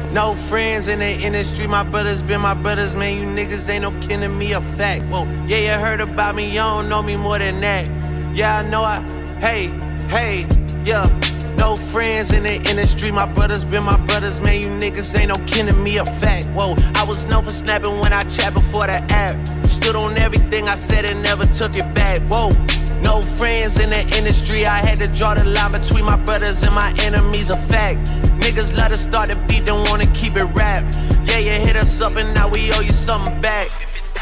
No friends in the industry, my brothers been my brothers, man. You niggas ain't no kin to me, a fact. Whoa, yeah, you heard about me, you don't know me more than that. Yeah, I know hey, yeah. No friends in the industry, my brothers been my brothers, man. You niggas ain't no kin to me, a fact. Whoa, I was known for snapping when I chat before the app. Stood on everything I said and never took it back. Whoa, no friends in the industry, I had to draw the line between my brothers and my enemies, a fact. Niggas let us start the beat, don't wanna keep it rap. Yeah, you hit us up and now we owe you something back.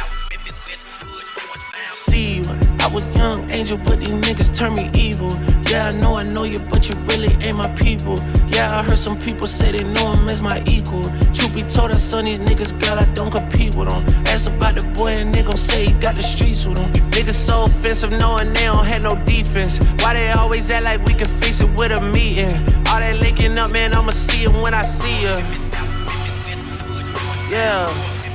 See, I was young angel, but these niggas turn me evil. Yeah, I know you, but you really ain't my people. Yeah, I heard some people say they know him as my equal. Truth be told, I son these niggas, girl, I don't compete with them. Ask about the boy and they gon' say he got the streets with him. Niggas so offensive knowing they don't have no defense. Why they always act like we can fix it with a meeting? All that linking up, man, I'ma see him when I see ya. Yeah.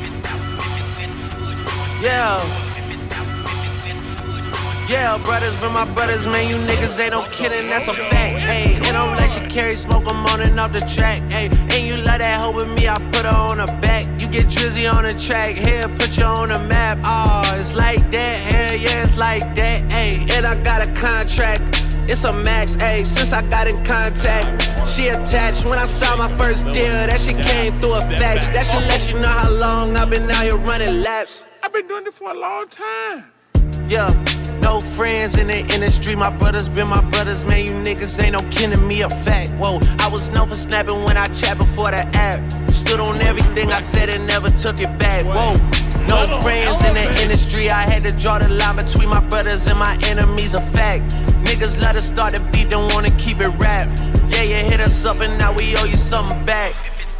Yeah, brothers been my brothers, man. You niggas ain't no kidding, that's a fact. Ayy, it don't let you carry smoke, I'm on and off the track. Ayy, and you love that hoe with me, I put her on the back. You get Drizzy on the track, here, put you on the map. Oh, it's like that, hell yeah, it's like that. Ayy, and I got a contract. It's a max, ayy, since I got in contact. She attached when I saw my first deal. That shit came through a fax. That should let you know how long I've been out here running laps. I've been doing it for a long time. Yeah, no friends in the industry, my brothers been my brothers, man. You niggas ain't no kin to me, a fact. Whoa, I was known for snapping when I chat before the app. Stood on everything I said and never took it back. Whoa, no friends in the industry, I had to draw the line between my brothers and my enemies, a fact. Niggas let us start the beat, don't wanna keep it rap. Yeah, you hit us up and now we owe you something back.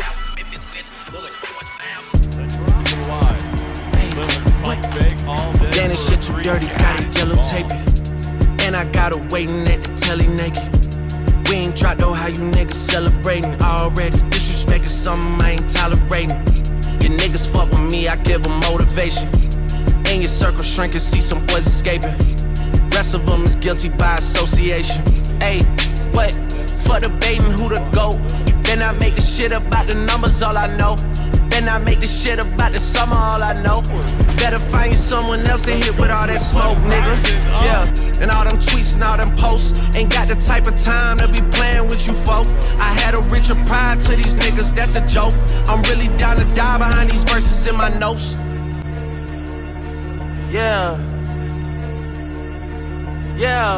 Damn, this shit too dirty, gotta yellow tape it. And I got her waiting at the telly naked. We ain't dropped though, how you niggas celebrating already. Disrespect is something I ain't tolerating. Your niggas fuck with me, I give them motivation. In your circle shrinking, see some boys escaping. Rest of them is guilty by association. Ayy, what? For debating who the GOAT. You better not make the shit about the numbers, all I know. Better not make the shit about the summer, all I know. Better find you someone else to hit with all that smoke, nigga. Yeah, and all them tweets and all them posts. Ain't got the type of time to be playing with you folk. I had a richer pride to these niggas, that's the joke. I'm really down to die behind these verses in my notes. Yeah.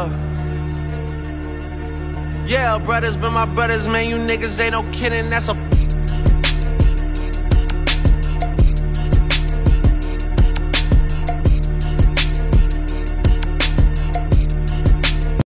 Yeah, brothers been my brothers, man. You niggas ain't no kidding, that's a